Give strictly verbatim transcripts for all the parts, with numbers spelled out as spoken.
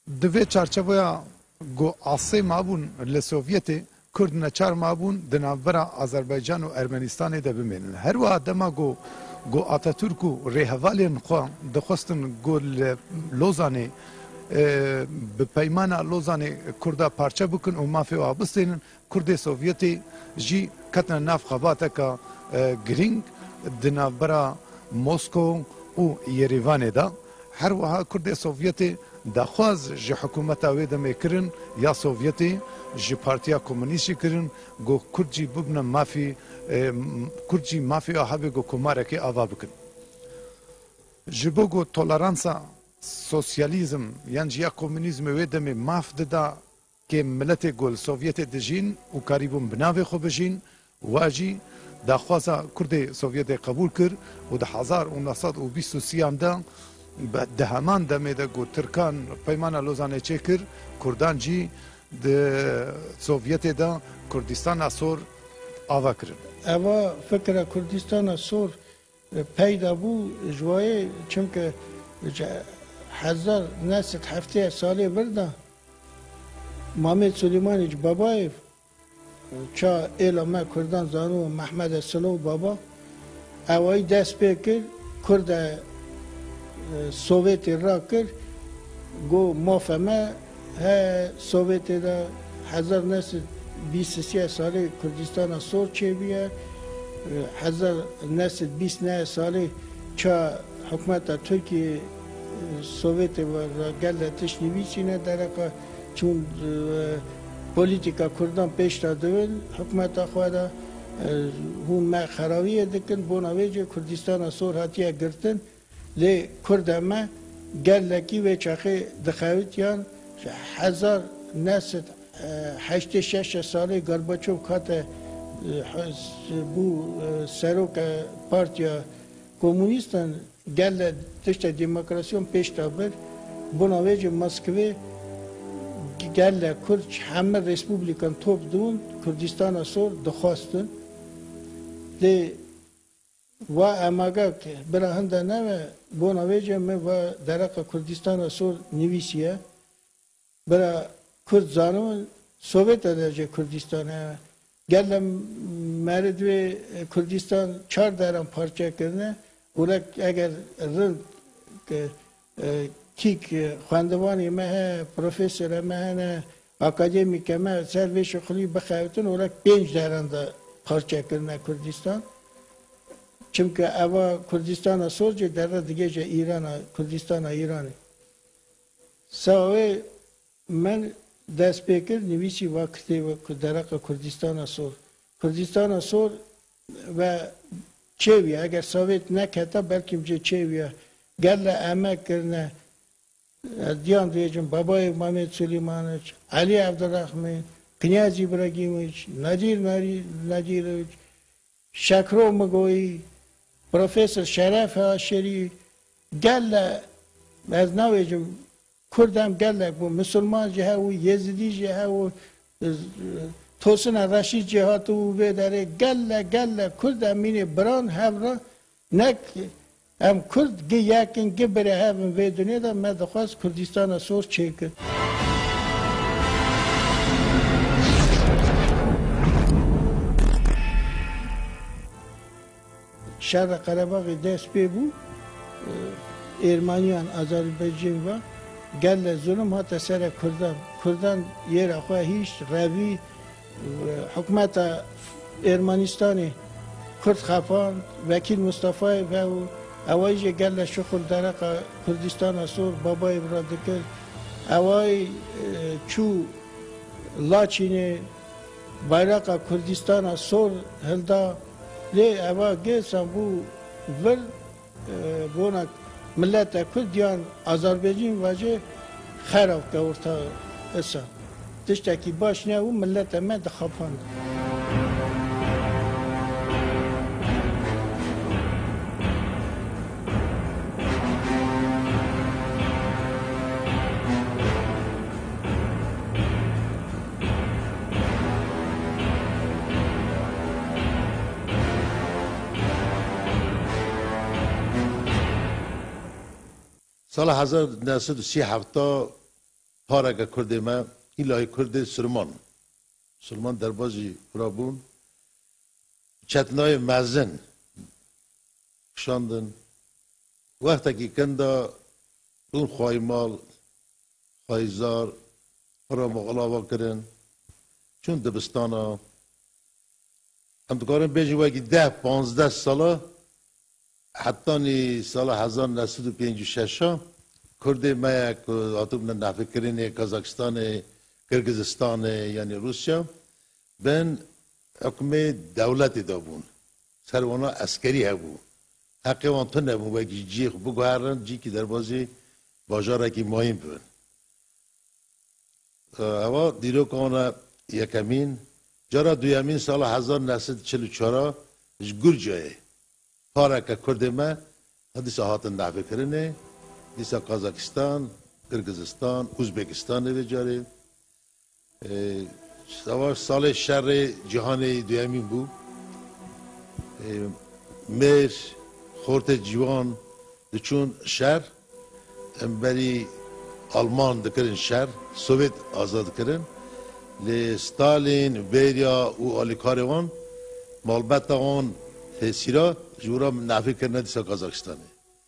دوی چارچوبه گو آسه مابون لسوویتی کرد نچار مابون دنابرا آذربایجان و ارمنستان ده بمینن هر و آدما گو گو آتاتورک و ریحوالین خوا دخواستن گو لوزانه به پیمان لوزانه کرده پارچه بکن و مافی و آبستینن کرد سوویتی جی کتن ناف خباته که گرینگ دنابرا موسکو و یریوان ده هر وها کرد سوویتی دخواز جی حکومت آوی دمی کرن یا سوویتی جی پارتیا کمونیستی کرن گو کرجی ببنم مافی کرجی مافی آهابی گو کماره که آوا بکن جی بو گو تولرانسا سوسیالیزم یعنی یا کمونیزم وی دمی ماف ددا که ملت گل سوویت دجین و کاریبون بناوی خو بجین واجی دخوازا کرد سوویت قبول کر و ده هزار و نهصد و بیست و سیام ده ده همان دمه ده گو ترکان پیمان لوزانه چه کر کردان جی ده سوویت ده کردستان سور آوا کرن اوا فکر کردستان سور پیدا بو جوای چونکه هزار نست هفته ساله برده محمد سلیمانی بابایف چا اعلامه کردان زانو محمد سلو بابا اوای دست بکر کرد سوویت را کر گو مافهمه ها سوویت دا هزار نسل بیست سیه ساله کردستان سور چه بیه هزار نسل بیست نه ساله چا حکومت ترکیه سوویت و گل تشنیویچی نه درکا چون پولیتیکا کردان پیش دادن حکومت خواهد هم ما خراویه دکن بوناویجه کردستان سور هاتیه گرتن لی کرد ما گلکی و چاخه دخویتیان هزار نست هشت شش ساله گرباچوف کات بو سروک پارتیا کمونیستان گل تشت دموکراسیون پیش دابر بوناویجه مسکوی گل کرد همه ریسپوبلیکان توپ دون کردستان سور دخواستن لی و اماگا برای هنده نوه بوناویجه می و درق کردستان سور نویسیه برای کرد زانون سوویت درجه کردستان گل مرد و کردستان چهار درم پارچه کرده اولک اگر رند کیک خواندوانی مه پروفسور مه اکادمیک مه سرویش خلی بخواتن اولک پنج درنده پارچه کرده کردستان چونکه اوا کردستان سورج در دیگه جا ایران کردستان ایرانی سوی من دست بکر نویسی وقتی و درق کردستان سور کردستان سور و چوی اگر سویت نکتا بلکه جه چوی گل امه کرنه دیان دیجم بابای محمد سلیمانویچ علی عبدالرحمن کنیاز ابراهیمویچ نادیر نادیرویچ شکرو مگویی پروفسور شرف هاشری گل از نویجم کردم گل بو مسلمان جه و یزدی جه و توسن رشید جهات و بداره گل گل کردم مینه بران هفرا نک ام کرد گی یکن گی بره هم و دنیا دا من دخواست کردستان سور چه کرد شهر قره‌باغ دست پی بو ارمنیان آذربایجان و گل ظلم هات سر کردان کردان یه رخواه هیچ روی حکومت ارمنستانی کرد خفان وکیل مصطفی و اوایج گل شغل درق کردستان سور بابای برادکر اوای چو لاچینه bayrak Kürdistan'a sor helda le eva gelsen bu ver buna millete Kürdiyan Azerbaycan vece xarab ka orta esa tişteki baş ne o millete me de xapan سال هزار و نهصد و سی و هفت پارک کرد ما ایلای کرد سلمان سلمان دربازی برابون چتنای مزن شاندن وقتی که کندا اون خواهی مال خواهی زار را مغلاوا کردن چون دبستانا هم دکارن بیجی وقتی ده پانزده ساله حتی نی سال هزار نهصد و پنجاه و شش کرد ما یک آتوب نفکرین کازاکستان کرگزستان یعنی روسیا بن حکم دولتی دابون سروانا عسکری هبو حقی وان تو نبون وکی جی بگوهرن جی که در بازی باجاره که مایم بون اما دیرو کانا یکمین جارا دویمین سال هزار نهصد و چهل و چهار جگر جایه پارک کرد ما دیسا هاتن نفع کرنه دیسا قازاکستان کرگزستان ازبکستان بجاره سوار سال شر جهان دویمین بو مر خورت جوان دچون شر امبری آلمان دکرن شر سوویت آزاد کردن لی ستالین بریا و آلیکاروان مالبت آن تسیرا جورا نافی کردن دیسا قازاکستانه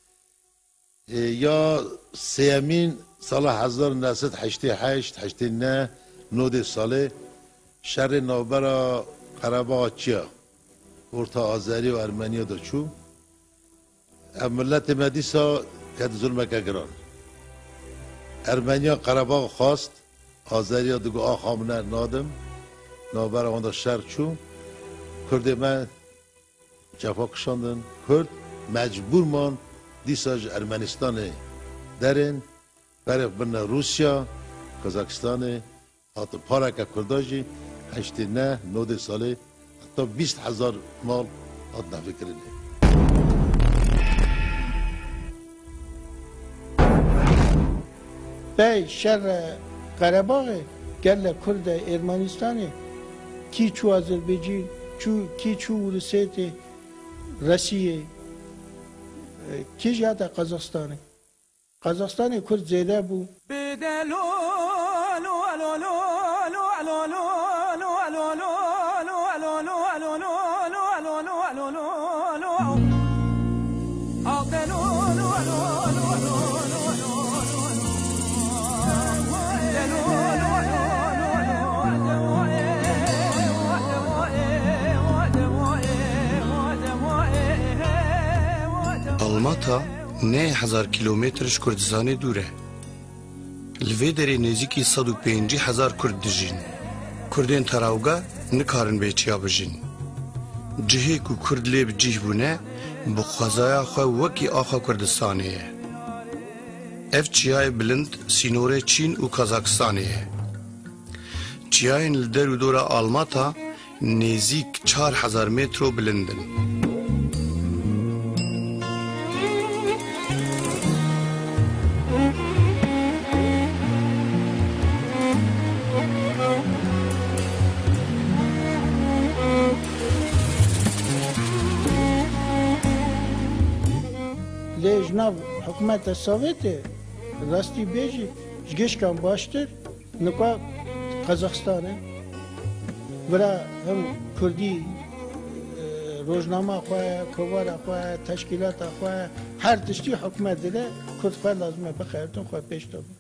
یا سیمین سال هزار و نهصد و هشتاد و هشت هشتاد و نه نود ساله شر نوبرا قرباغ چیا ورتا آذری و ارمنیا دا چو ملت مدیسا کد ظلمه که گران ارمنیا قرباغ خواست آذریا دگو آخامنه نادم نوبرا آن دا شر چو کرد من جفا کشاندن کرد مجبور مان دیساج ارمنستان درن برای بن روسیا کازاکستان حتی پارک کرداجی هشت نه نود ساله حتی بیست هزار مال حد نفع کرده بای شر قرباغ گل کرد ارمنستانی کی چو آذربایجان چو کی چو روسیت روسیه کی جاده قزاقستان قزاقستان کرد زیاده بو آلماتا نه هزار کیلومترش کردستان دوره. لوی دری نزدیکی صد و پنجاه هزار کرد دژین. کردین تراوگا نکارن به چیا بجین. جهی کو کرد لیب جیه بونه بخوازایا خو وکی آخا کردستانیه. اف چیای بلند سینوره چین و کازاکستانیه. چیاین لدر و دورا آلماتا نزدیک چهار هزار متر بلندن. لجناب حکومت سوویت راستی بیجی جگش کم باشتر نکا قزاقستانه برا هم کردی روزنامه خواه کوار خواه تشکیلات خواه هر تشتی حکومت داره کرد خواه لازمه بخیرتون خواه پیش تابه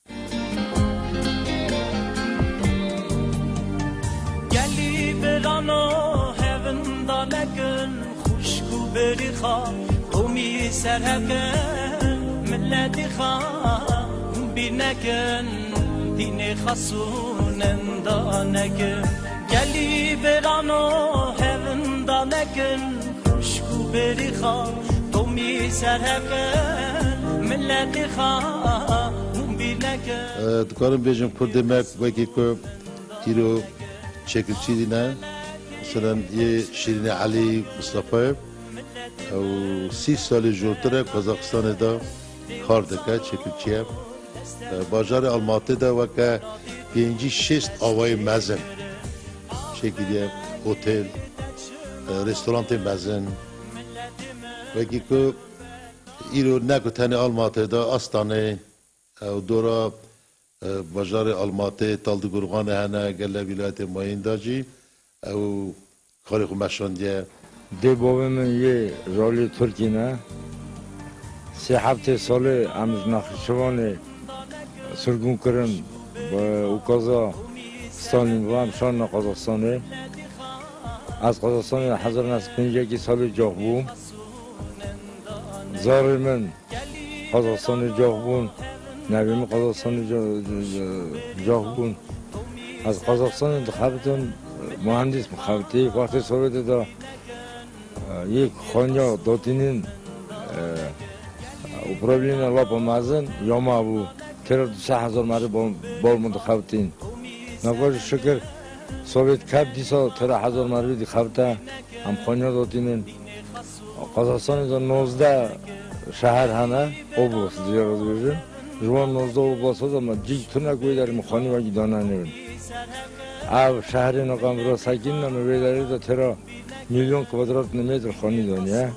گلی برانو هون دانکن خوشکو بری خواه قومي سرهكن ملادي خان بينكن ديني خصون دانكن قلي برانو هون دانكن خشكو بري خان قومي سرهكن ملادي خان بينكن دكارم بيجم كرد مك وكي كو تيرو شكل شيرينا مثلا يه شيرين علي مصطفى او سی سال جورتره قزاقستان دا کار دکه چکلچیه باجار آلماتی دا وکه پینجی شست آوای مزن شکلیه هتل رستوران مزن وکی که ایرو نکو تنی آلماتی دا آستانه او دورا بازار آلماته تالد گرگان هنه گله ولایت ماین داجی او کاری خو مشاندیه دی بابم یه رالی ترکی نه سه هفته سال امز نخشوان سرگون کردن با اوکازا ستالین و هم شان قازاقستانه از قازاقستان هزار نست پنجاکی سال جاغ بوم زار من قازاقستان جاغ بون نویم قازاقستان جاغ بون از قازاقستان دخبتون مهندس مخابطی وقتی سویت دا یک خانیا دوتینین управление лапа мазан яма бу тера سه هزار مره بال متخابتین نگاش شکر سویت کب دیسا ترا هزار مره دی خابتا هم خانیا دوتینین قازاقستان دا نوزده شهر هنه اوبلاست زیاد بیشتر جوان نوزده اوبلاست هست اما جیگ تو نکوی داریم خانی وقتی دانه نمید او شهر نقام را ساکن نمی داری دا ترا میلیون کوادرات متر خانی دانیه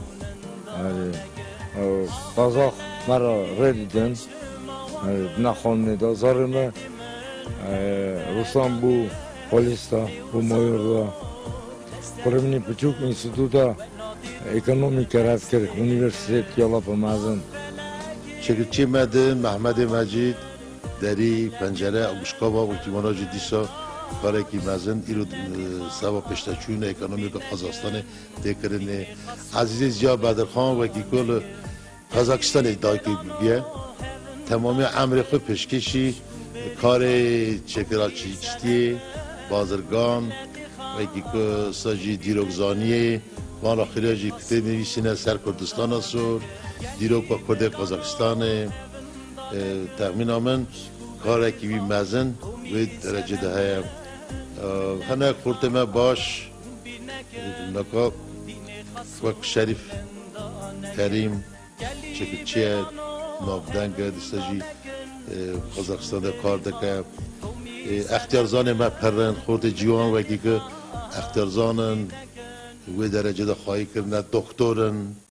قازاق مرا ردیدن نخوانده دا زارمه روسان بو پولیستا بو مایور دا پرمینی پچوک انستیتوتا اکونومی کرد کرد اونیورسیت یالا پا مازن شکرچی مدن محمد مجید دری پنجره اوشکابا و کیماناجی دیسا کاری که مازن ایرو سوا پشتچون اکونومی به قزاقستان تکرنه عزیز زیا بدرخان و کی کل قزاقستان ادعای که بیه تمامی عمر خود پشکشی کار چکرالچیچتی بازرگان و کی که ساجی دیروگزانی وان آخری جی کتاب نویسینه سر کردستان سور دیروگ با کرد قزاقستان تخمین آمن کاری که بی مزن و درجه ده هنه خورتمه باش نکا وقت شریف کریم چکچیه نافدنگ دستجی قزاقستان کار دکه اختیارزان ما پرن خورد جیوان وکی که اختیارزانن و درجه ده خواهی کرنه دکترن